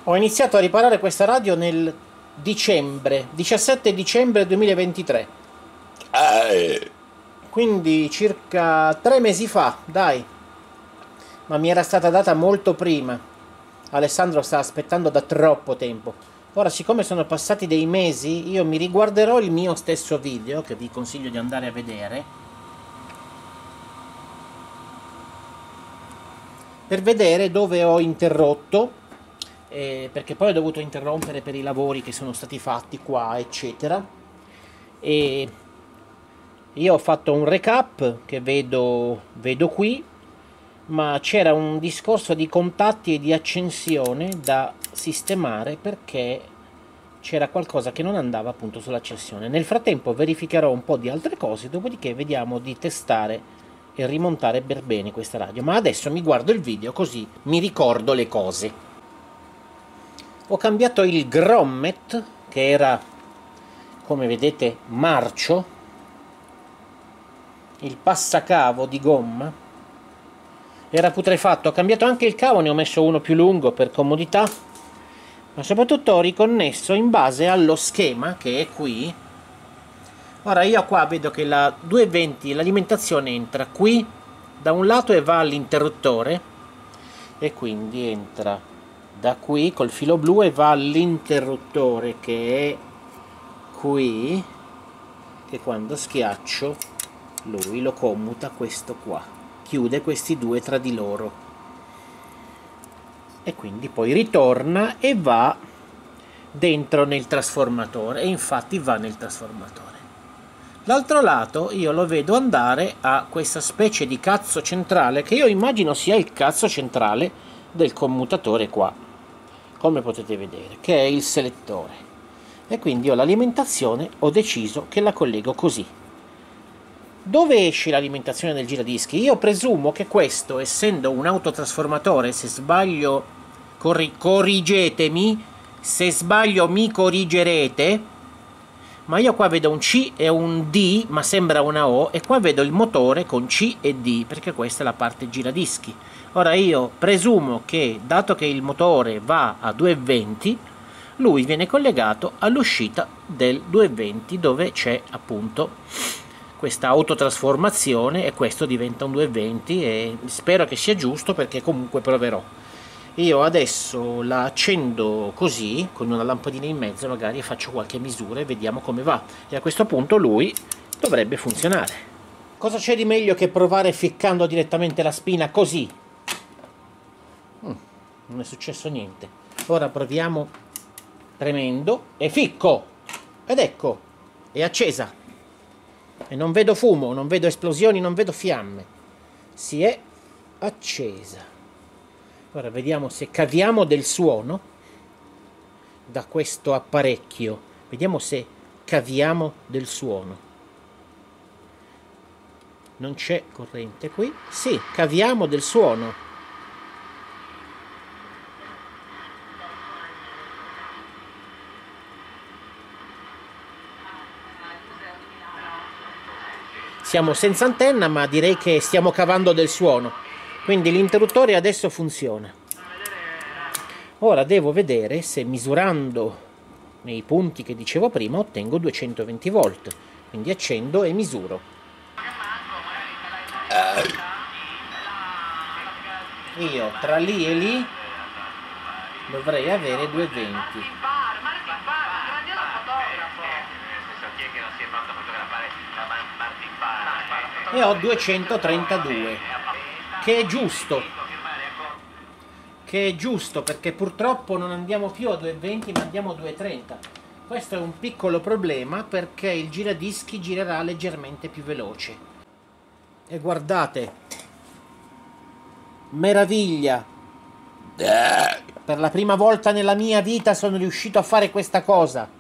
Ho iniziato a riparare questa radio nel dicembre, 17 dicembre 2023, Eh, quindi circa 3 mesi fa, dai, ma mi era stata data molto prima. Alessandro sta aspettando da troppo tempo. Ora, siccome sono passati dei mesi, io mi riguarderò il mio stesso video, che vi consiglio di andare a vedere, per vedere dove ho interrotto, perché poi ho dovuto interrompere per i lavori che sono stati fatti qua, eccetera. E io ho fatto un recap che vedo qui, ma c'era un discorso di contatti e di accensione da sistemare perché c'era qualcosa che non andava appunto sull'accensione. Nel frattempo verificherò un po' di altre cose, dopodiché vediamo di testare e rimontare per bene questa radio. Ma adesso mi guardo il video così mi ricordo le cose. Ho cambiato il grommet, che era, come vedete, marcio, il passacavo di gomma era putrefatto. Ho cambiato anche il cavo, ne ho messo uno più lungo per comodità, ma soprattutto ho riconnesso in base allo schema che è qui. Ora io qua vedo che la 220, l'alimentazione entra qui da un lato e va all'interruttore, e quindi entra da qui col filo blu e va all'interruttore che è qui, che quando schiaccio lui lo commuta questo qua, chiude questi due tra di loro e quindi poi ritorna e va dentro nel trasformatore, e infatti va nel trasformatore. L'altro lato io lo vedo andare a questa specie di cazzo centrale, che io immagino sia il cazzo centrale del commutatore qua, come potete vedere, che è il selettore, e quindi io l'alimentazione ho deciso che la collego così. Dove esce l'alimentazione del giradischi? Io presumo che questo, essendo un autotrasformatore, se sbaglio corrigetemi, se sbaglio mi corrigerete, ma io qua vedo un C e un D, ma sembra una O, e qua vedo il motore con C e D, perché questa è la parte giradischi. Ora io presumo che, dato che il motore va a 220, lui viene collegato all'uscita del 220, dove c'è appunto questa autotrasformazione, e questo diventa un 220, e spero che sia giusto, perché comunque proverò. Io adesso la accendo così, con una lampadina in mezzo magari, e faccio qualche misura e vediamo come va. E a questo punto lui dovrebbe funzionare. Cosa c'è di meglio che provare ficcando direttamente la spina così? Non è successo niente. Ora proviamo premendo e ficco! Ed ecco, è accesa. E non vedo fumo, non vedo esplosioni, non vedo fiamme. Si è accesa. Ora vediamo se caviamo del suono da questo apparecchio. Vediamo se caviamo del suono. Non c'è corrente qui. Sì, caviamo del suono. Siamo senza antenna, ma direi che stiamo cavando del suono. Quindi l'interruttore adesso funziona. Ora devo vedere se, misurando nei punti che dicevo prima, ottengo 220 volt. Quindi accendo e misuro. Io tra lì e lì dovrei avere 220. E ho 232, che è giusto, perché purtroppo non andiamo più a 220 ma andiamo a 230. Questo è un piccolo problema, perché il giradischi girerà leggermente più veloce. E guardate, meraviglia, per la prima volta nella mia vita sono riuscito a fare questa cosa.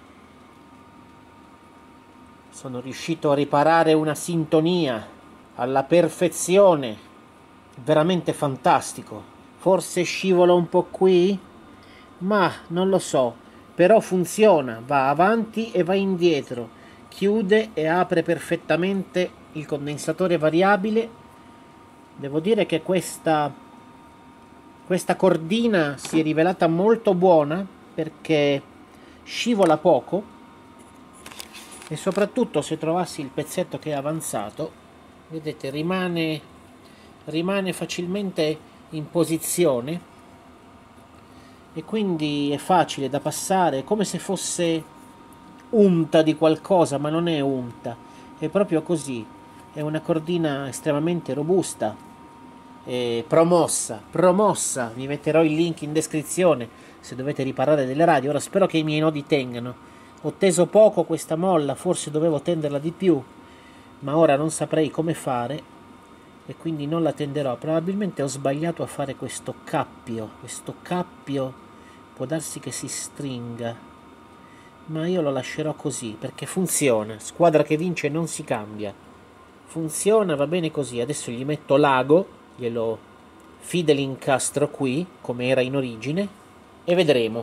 Sono riuscito a riparare una sintonia alla perfezione, veramente fantastico. Forse scivola un po' qui, ma non lo so, però funziona, va avanti e va indietro, chiude e apre perfettamente il condensatore variabile. Devo dire che questa Questa cordina si è rivelata molto buona perché scivola poco e soprattutto se trovassi il pezzetto che è avanzato, vedete, rimane facilmente in posizione e quindi è facile da passare, è come se fosse unta di qualcosa, ma non è unta, è proprio così. È una cordina estremamente robusta e promossa, vi metterò il link in descrizione se dovete riparare delle radio. Ora spero che i miei nodi tengano. Ho teso poco questa molla, forse dovevo tenderla di più, ma ora non saprei come fare e quindi non la tenderò. Probabilmente ho sbagliato a fare questo cappio può darsi che si stringa, ma io lo lascerò così perché funziona. Squadra che vince non si cambia, funziona, va bene così. Adesso gli metto l'ago, glielo fidelincastro qui come era in origine e vedremo.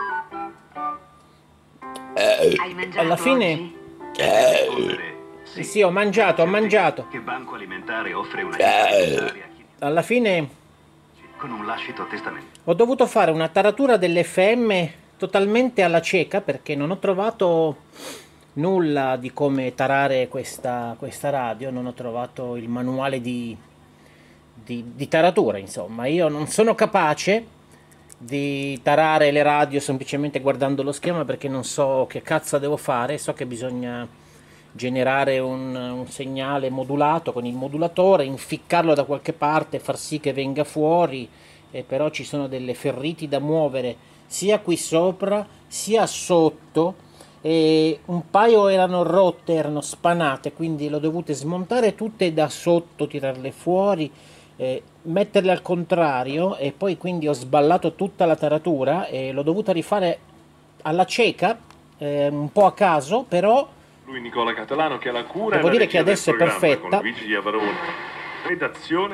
Hai mangiato Alla fine oggi? sì, ho mangiato. Che banco alimentare offre una a chi Alla fine con un lascito testamento? ho dovuto fare una taratura dell'FM totalmente alla cieca perché non ho trovato nulla di come tarare questa radio, non ho trovato il manuale di taratura, insomma. Io non sono capace di tarare le radio semplicemente guardando lo schema perché non so che cazzo devo fare. So che bisogna generare un segnale modulato con il modulatore, inficcarlo da qualche parte, far sì che venga fuori, però ci sono delle ferriti da muovere sia qui sopra sia sotto e un paio erano rotte, erano spanate, quindi l'ho dovute smontare tutte da sotto, tirarle fuori, metterle al contrario e poi quindi ho sballato tutta la taratura e l'ho dovuta rifare alla cieca, un po' a caso, però Lui Nicola Catalano che ha la cura devo e la dire che regia del adesso è programma, perfetta. con Luigi Iavarone. Redazione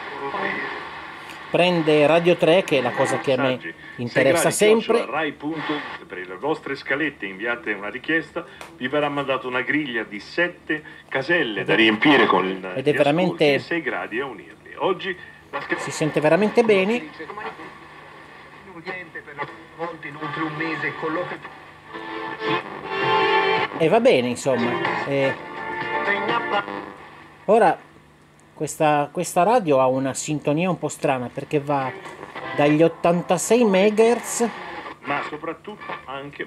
prende Radio 3, che è la cosa che a me interessa sempre. Rai.it. Per le vostre scalette inviate una richiesta, vi verrà mandata una griglia di 7 caselle da riempire con Ed è veramente 6 gradi a unirli. Oggi si sente veramente bene. E va bene, insomma. Ora questa radio ha una sintonia un po' strana perché va dagli 86 MHz, ma soprattutto anche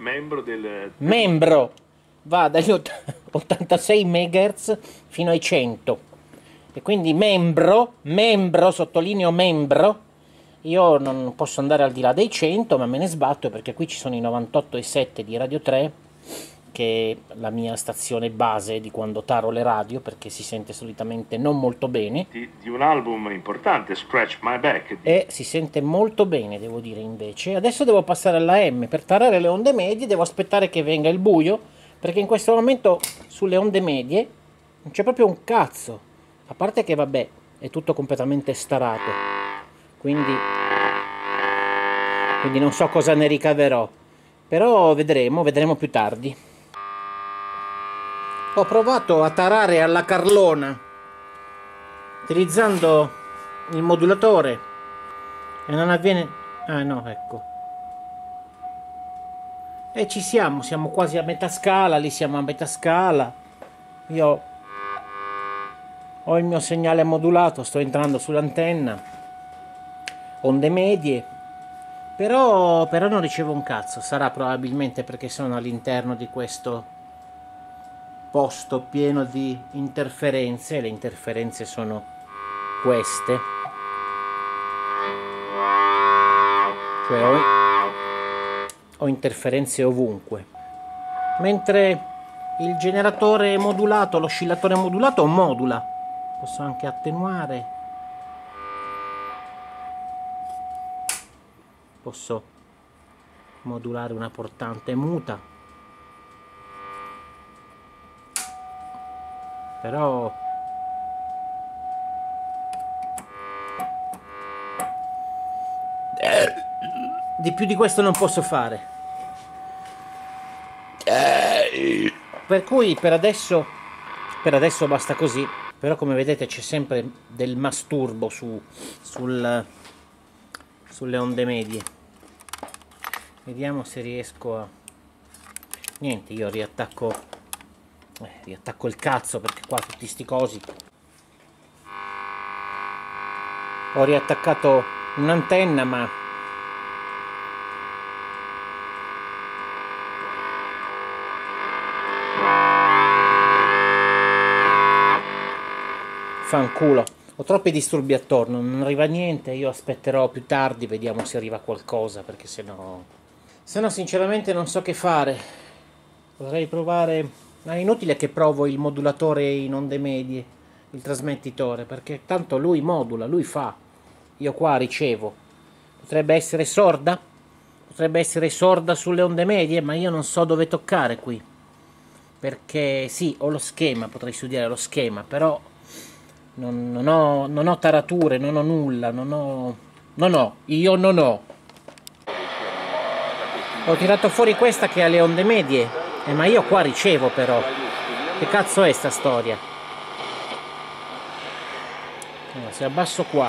va dagli 86 MHz fino ai 100 e quindi membro, sottolineo membro. Io non posso andare al di là dei 100, ma me ne sbatto perché qui ci sono i 98,7 di Radio 3, che è la mia stazione base di quando taro le radio, perché si sente solitamente non molto bene. di un album importante, Scratch My Back. E si sente molto bene, devo dire, invece. Adesso devo passare alla M. Per tarare le onde medie devo aspettare che venga il buio, perché in questo momento sulle onde medie non c'è proprio un cazzo. A parte che, vabbè, è tutto completamente starato. Quindi non so cosa ne ricaverò. Però vedremo più tardi. Ho provato a tarare alla carlona utilizzando il modulatore e non avviene. Ah no, ecco. E ci siamo quasi a metà scala, lì siamo a metà scala. Io ho il mio segnale modulato, sto entrando sull'antenna, onde medie, però non ricevo un cazzo. Sarà probabilmente perché sono all'interno di questo posto pieno di interferenze. Le interferenze sono queste, cioè ho interferenze ovunque, mentre il generatore modulato, l'oscillatore modulato modula. Posso anche attenuare, posso modulare una portante muta, però di più di questo non posso fare. Per cui per adesso basta così. Però come vedete c'è sempre del masturbo sulle onde medie. Vediamo se riesco a... Niente, io riattacco il cazzo, perché qua tutti sti cosi. Ho riattaccato un'antenna, ma fanculo, ho troppi disturbi attorno, non arriva niente. Io aspetterò più tardi, vediamo se arriva qualcosa, perché sennò sinceramente non so che fare. Potrei provare, ma è inutile che provo il modulatore in onde medie, il trasmettitore, perché tanto lui modula, lui fa, io qua ricevo. Potrebbe essere sorda? Potrebbe essere sorda sulle onde medie, ma io non so dove toccare qui, perché sì, ho lo schema, potrei studiare lo schema, però non ho tarature, non ho nulla, io non ho. Ho tirato fuori questa che ha le onde medie, ma io qua ricevo però. Che cazzo è sta storia? Allora, se abbasso qua.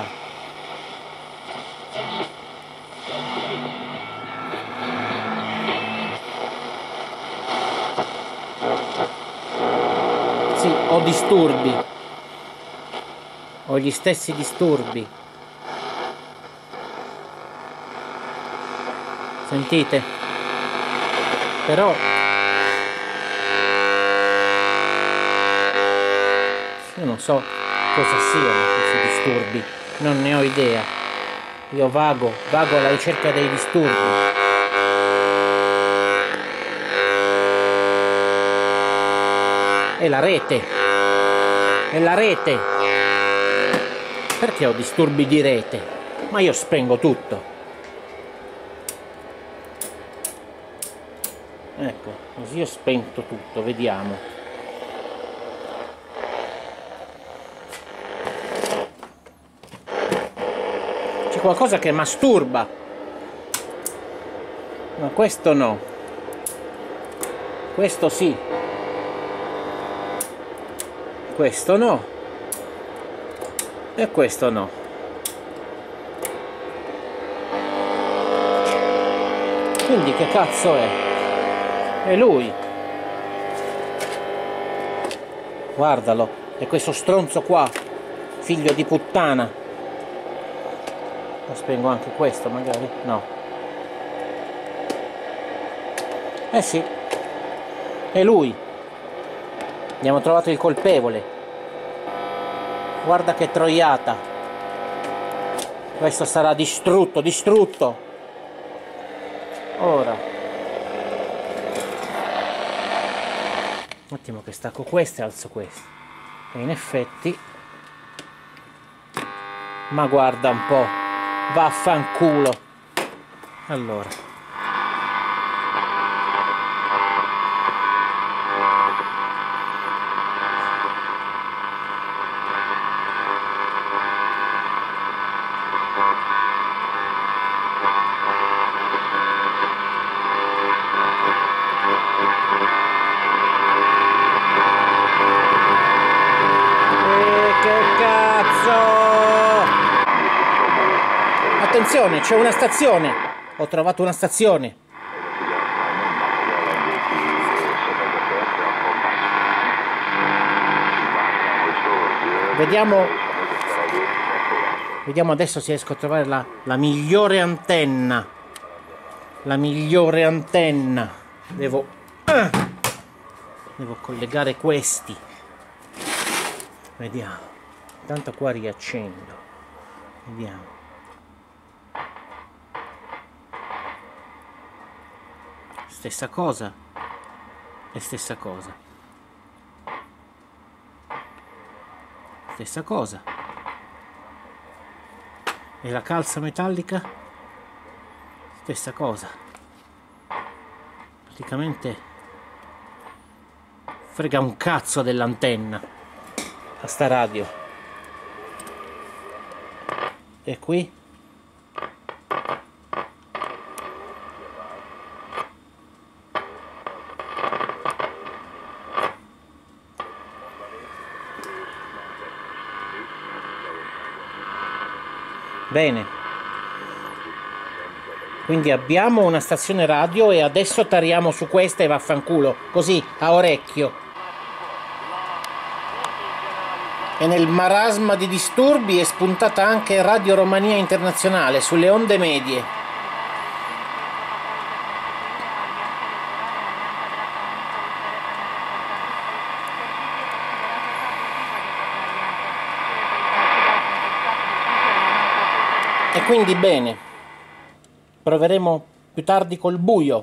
Sì, ho disturbi. Ho gli stessi disturbi. Sentite? Però io non so cosa siano questi disturbi, non ne ho idea. Io vago alla ricerca dei disturbi. È la rete. È la rete. Perché ho disturbi di rete? Ma io spengo tutto. Ecco, così ho spento tutto, vediamo. C'è qualcosa che masturba. Ma questo no. Questo sì. Questo no. E questo no. Quindi che cazzo è? È lui. Guardalo. È questo stronzo qua. Figlio di puttana. Lo spengo anche questo magari? No. Eh sì. È lui. Abbiamo trovato il colpevole. Guarda che troiata. Questo sarà distrutto, distrutto. Ora. Un attimo che stacco questo e alzo questo. E in effetti... Ma guarda un po'. Vaffanculo. Allora. Attenzione, c'è una stazione. Ho trovato una stazione. Vediamo adesso se riesco a trovare la migliore antenna. La migliore antenna. Devo collegare questi. Vediamo. Intanto qua riaccendo. Vediamo. Stessa cosa e stessa cosa. Stessa cosa. E la calza metallica? Stessa cosa. Praticamente frega un cazzo dell'antenna a sta radio. E qui? Bene, Quindi abbiamo una stazione radio e adesso tariamo su questa e vaffanculo, così, a orecchio. E nel marasma di disturbi è spuntata anche Radio Romania Internazionale sulle onde medie. E quindi bene. Proveremo più tardi col buio.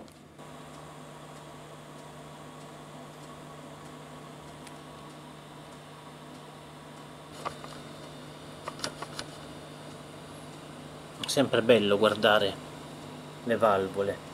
È sempre bello guardare le valvole.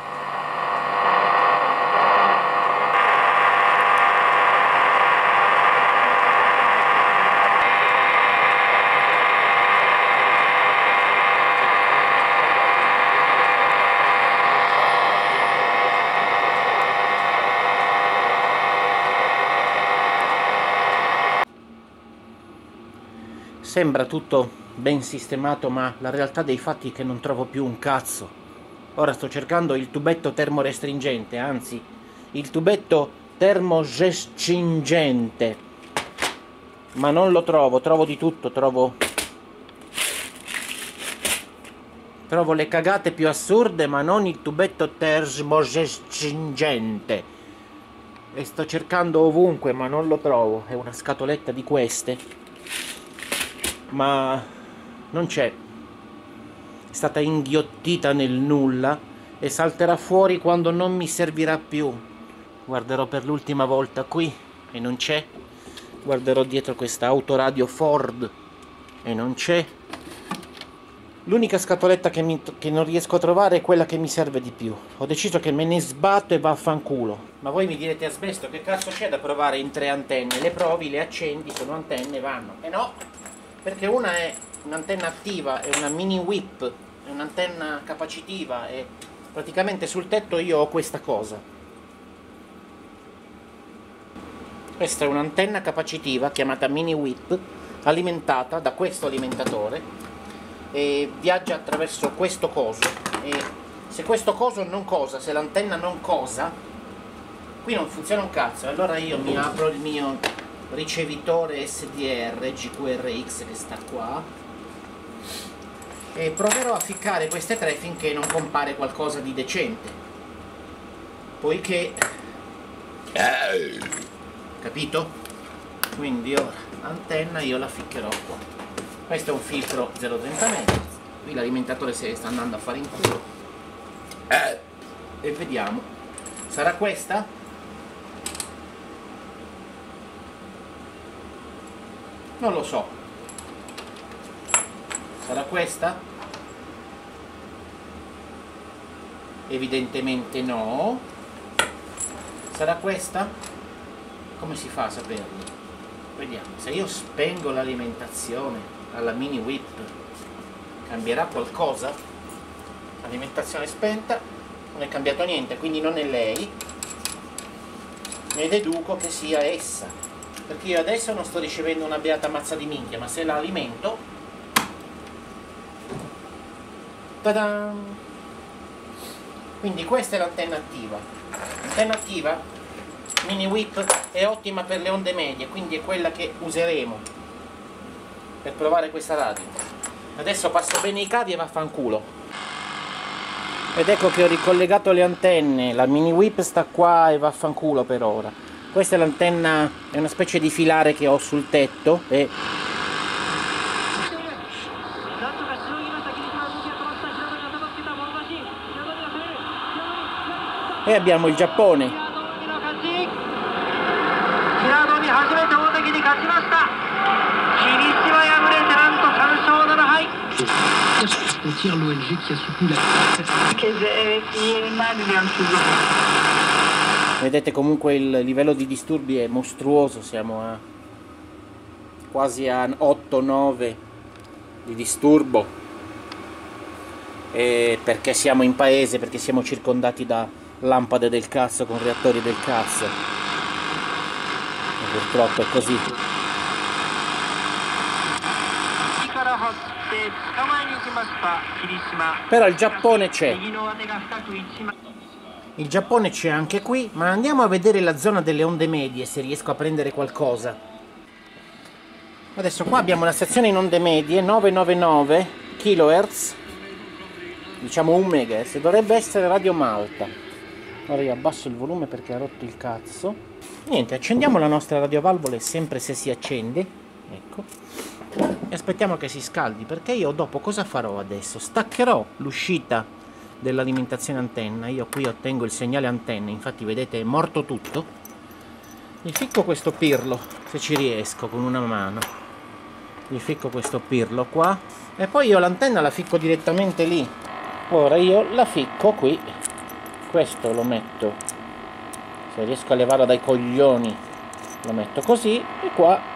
Sembra tutto ben sistemato, ma la realtà dei fatti è che non trovo più un cazzo. Ora sto cercando il tubetto termorestringente, anzi, il tubetto termorestringente, ma non lo trovo, trovo di tutto, trovo le cagate più assurde, ma non il tubetto termorestringente. E sto cercando ovunque, ma non lo trovo. È una scatoletta di queste, ma non c'è, è stata inghiottita nel nulla e salterà fuori quando non mi servirà più. Guarderò per l'ultima volta qui e non c'è, guarderò dietro questa autoradio Ford e non c'è. L'unica scatoletta che non riesco a trovare è quella che mi serve di più. Ho deciso che me ne sbatto e vaffanculo. Ma voi mi direte: Asbesto, che cazzo c'è da provare in 3 antenne? Le provi, le accendi, sono antenne, vanno. E no, perché una è un'antenna attiva, è una mini whip, è un'antenna capacitiva e praticamente sul tetto io ho questa cosa. Questa è un'antenna capacitiva chiamata mini whip, alimentata da questo alimentatore e viaggia attraverso questo coso. E se questo coso non cosa, se l'antenna non cosa, qui non funziona un cazzo. Allora io mi apro il mio ricevitore SDR GQRX che sta qua e proverò a ficcare queste 3 finché non compare qualcosa di decente, poiché capito? Quindi ora l'antenna io la ficcherò qua. Questo è un filtro 0,30 metri, qui l'alimentatore se sta andando a fare in culo e vediamo, sarà questa? Non lo so. Sarà questa? Evidentemente no. Sarà questa? Come si fa a saperlo? Vediamo. Se io spengo l'alimentazione alla mini whip, cambierà qualcosa? Alimentazione spenta, non è cambiato niente, quindi non è lei. Ne deduco che sia essa. Perché io adesso non sto ricevendo una beata mazza di minchia, ma se la alimento... Ta-da! Quindi questa è l'antenna attiva. L'antenna attiva, mini whip, è ottima per le onde medie, quindi è quella che useremo per provare questa radio. Adesso passo bene i cavi e vaffanculo. Ed ecco che ho ricollegato le antenne, la mini whip sta qua e vaffanculo per ora. Questa è l'antenna, è una specie di filare che ho sul tetto e abbiamo il Giappone. Vedete, comunque il livello di disturbi è mostruoso, siamo a quasi a 8-9 di disturbo, e perché siamo in paese, perché siamo circondati da lampade del cazzo con reattori del cazzo, e purtroppo è così. Però il Giappone c'è. Il Giappone c'è anche qui, ma andiamo a vedere la zona delle onde medie, se riesco a prendere qualcosa. Adesso qua abbiamo una stazione in onde medie, 999 kHz, diciamo 1 MHz, dovrebbe essere Radio Malta. Ora io abbasso il volume perché ha rotto il cazzo. Niente, accendiamo la nostra radiovalvola sempre se si accende, ecco, e aspettiamo che si scaldi, perché io dopo cosa farò adesso? Staccherò l'uscita dell'alimentazione antenna. Io qui ottengo il segnale antenna, infatti vedete è morto tutto. Gli ficco questo pirlo, se ci riesco con una mano, gli ficco questo pirlo qua e poi io l'antenna la ficco direttamente lì. Ora io la ficco qui, questo lo metto, se riesco a levarlo dai coglioni lo metto così, e qua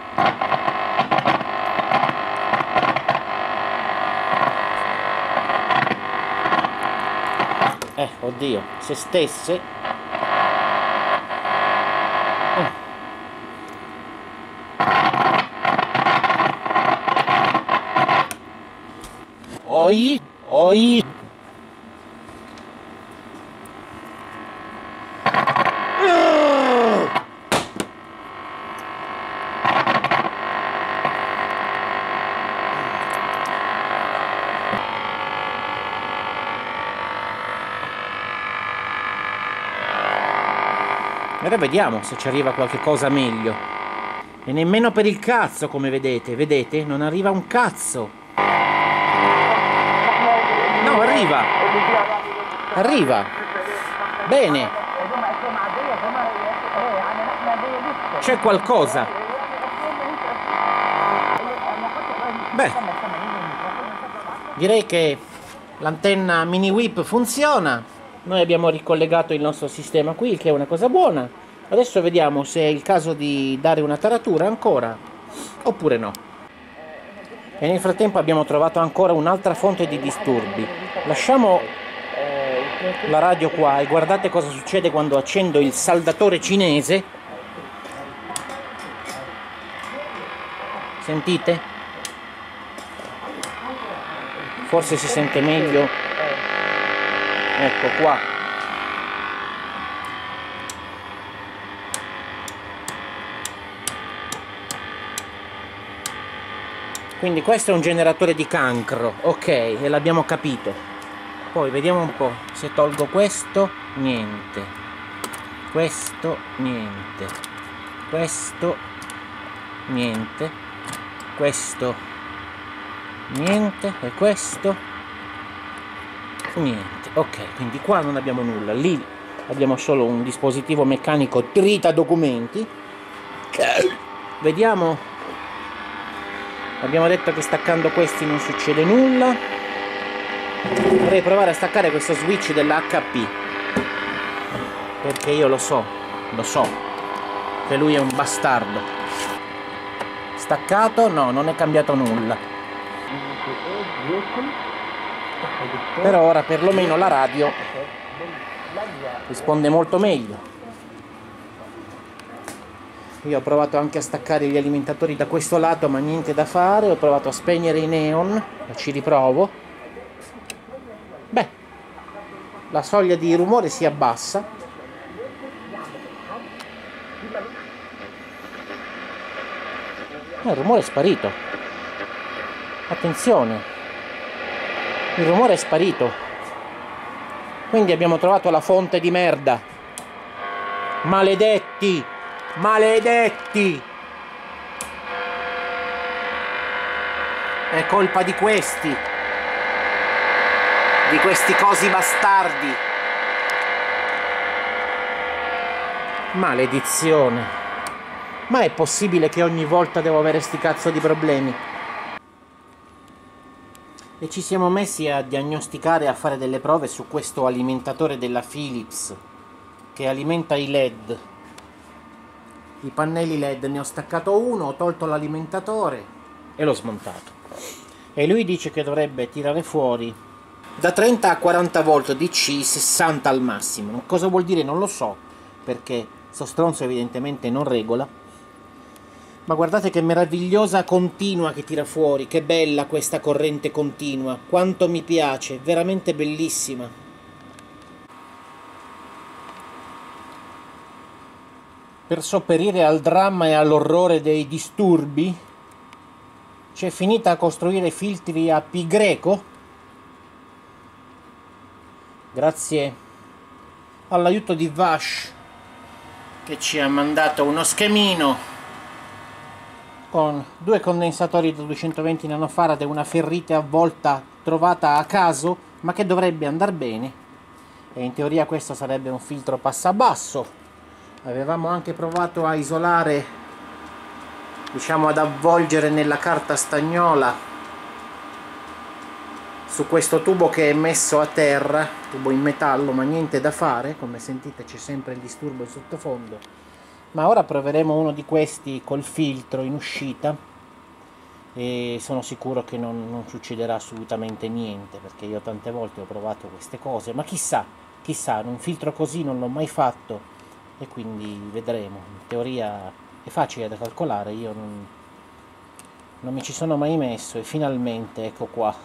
oddio, se stesse. Oi, oi. Ora vediamo se ci arriva qualche cosa meglio. E nemmeno per il cazzo, come vedete. Vedete? Non arriva un cazzo. No, arriva. Arriva. Bene. C'è qualcosa. Beh. Direi che l'antenna mini whip funziona. Noi abbiamo ricollegato il nostro sistema qui, che è una cosa buona. Adesso vediamo se è il caso di dare una taratura ancora, oppure no. E nel frattempo abbiamo trovato ancora un'altra fonte di disturbi. Lasciamo la radio qua e guardate cosa succede quando accendo il saldatore cinese. Sentite? Forse si sente meglio. Ecco qua. Quindi questo è un generatore di cancro, ok, e l'abbiamo capito. Poi vediamo un po', se tolgo questo, niente. Questo, niente. Questo, niente. Questo, niente. E questo, niente. Ok, quindi qua non abbiamo nulla, lì abbiamo solo un dispositivo meccanico trita documenti. Vediamo, abbiamo detto che staccando questi non succede nulla. Vorrei provare a staccare questo switch dell'HP, perché io lo so che lui è un bastardo. Staccato? No, non è cambiato nulla. Però ora perlomeno la radio risponde molto meglio. Io ho provato anche a staccare gli alimentatori da questo lato, ma niente da fare. Ho provato a spegnere i neon, ci riprovo. Beh, la soglia di rumore si abbassa. Il rumore è sparito. Attenzione. Il rumore è sparito. Quindi abbiamo trovato la fonte di merda. Maledetti! Maledetti! È colpa di questi cosi bastardi. Maledizione. Ma è possibile che ogni volta devo avere sti cazzo di problemi? E ci siamo messi a diagnosticare e a fare delle prove su questo alimentatore della Philips che alimenta i LED, i pannelli LED. Ne ho staccato uno, ho tolto l'alimentatore e l'ho smontato, e lui dice che dovrebbe tirare fuori da 30 a 40 volt DC, 60 al massimo. Cosa vuol dire non lo so, perché sto stronzo evidentemente non regola. Ma guardate che meravigliosa continua che tira fuori, che bella questa corrente continua, quanto mi piace, veramente bellissima. Per sopperire al dramma e all'orrore dei disturbi, c'è finita a costruire filtri a pi greco, grazie all'aiuto di Vash, che ci ha mandato uno schemino con 2 condensatori da 220 nanofarad e una ferrite avvolta trovata a caso, ma che dovrebbe andare bene. E in teoria questo sarebbe un filtro passabasso. Avevamo anche provato a isolare, diciamo ad avvolgere nella carta stagnola su questo tubo che è messo a terra, tubo in metallo, ma niente da fare, come sentite c'è sempre il disturbo in sottofondo. Ma ora proveremo uno di questi col filtro in uscita e sono sicuro che non succederà assolutamente niente, perché io tante volte ho provato queste cose, ma chissà, un filtro così non l'ho mai fatto e quindi vedremo. In teoria è facile da calcolare, io non mi ci sono mai messo e finalmente ecco qua.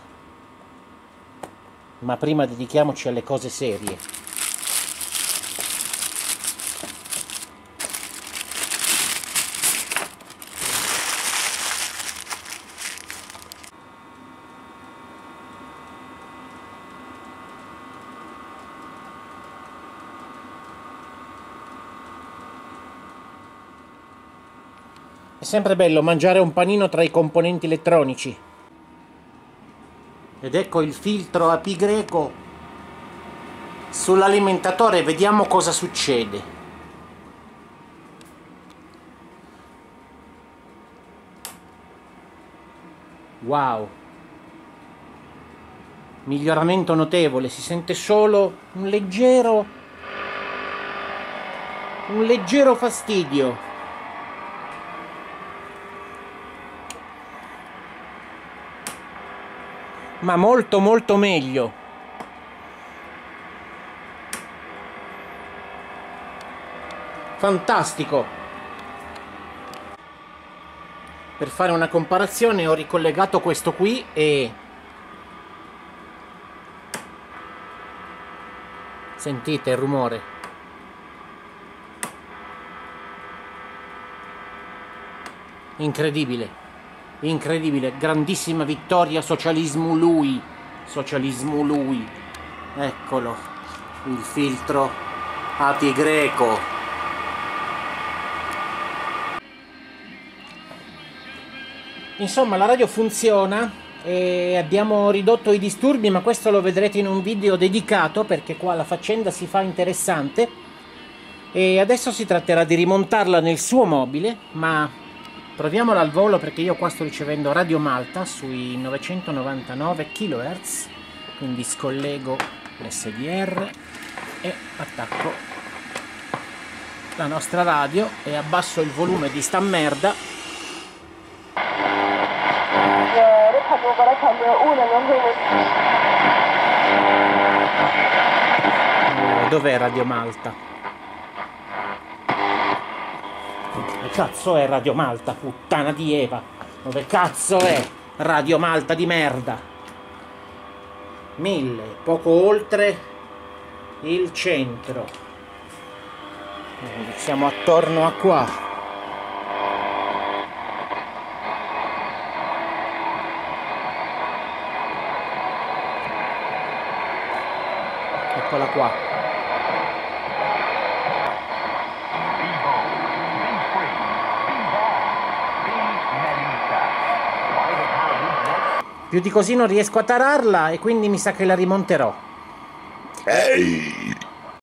Ma prima dedichiamoci alle cose serie. È sempre bello mangiare un panino tra i componenti elettronici. Ed ecco il filtro a pi greco sull'alimentatore, vediamo cosa succede. Wow! Miglioramento notevole, si sente solo un leggero fastidio. Ma molto meglio. Fantastico. Per fare una comparazione ho ricollegato questo qui e sentite il rumore. Incredibile. Incredibile, grandissima vittoria, socialismo lui, eccolo, il filtro a pi greco. Insomma, la radio funziona e abbiamo ridotto i disturbi, ma questo lo vedrete in un video dedicato, perché qua la faccenda si fa interessante e adesso si tratterà di rimontarla nel suo mobile, ma proviamola al volo perché io qua sto ricevendo Radio Malta sui 999 kHz, quindi scollego l'SDR e attacco la nostra radio e abbasso il volume di sta merda. Dov'è Radio Malta? Dove cazzo è Radio Malta, puttana di Eva? Dove cazzo è Radio Malta di merda? 1000, poco oltre il centro. Quindi siamo attorno a qua. Eccola qua. Più di così non riesco a tararla e quindi mi sa che la rimonterò. Ehi!